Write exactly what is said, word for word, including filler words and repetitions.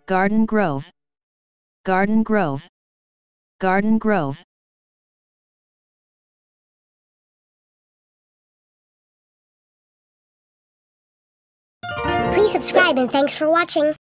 garden grove, garden grove, garden grove. Please subscribe and thanks for watching.